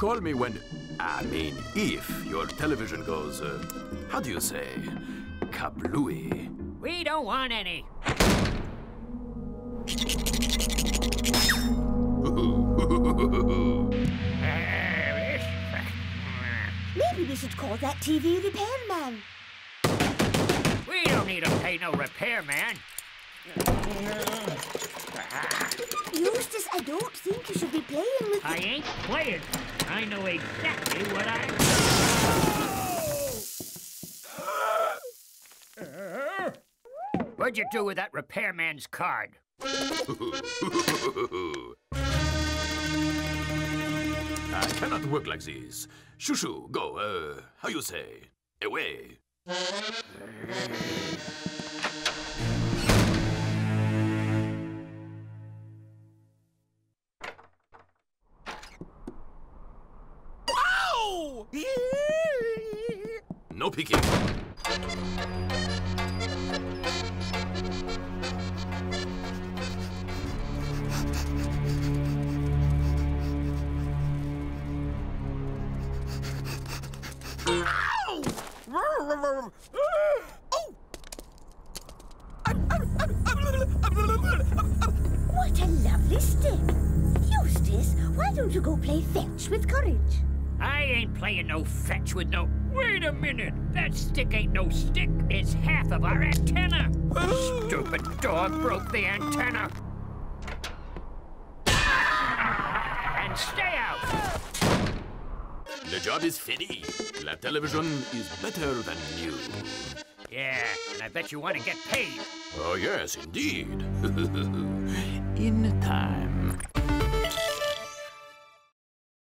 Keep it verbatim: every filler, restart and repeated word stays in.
call me when... I mean, if your television goes, uh, how do you say, kablooey? We don't want any. Maybe we should call that T V repairman. We don't need to pay no repairman. Eustace, I don't think you should be playing with... I ain't playing. I know exactly what I... What'd you do with that repairman's card? I cannot work like this. Shoo-shoo, go, uh, how you say? Away. Ow! No peeking. What a lovely stick. Eustace, why don't you go play fetch with Courage? I ain't playing no fetch with no... Wait a minute! That stick ain't no stick. It's half of our antenna. Stupid dog broke the antenna. And stay out! The job is finished. La television is better than new. Yeah, and I bet you want to get paid. Oh, yes, indeed. In time.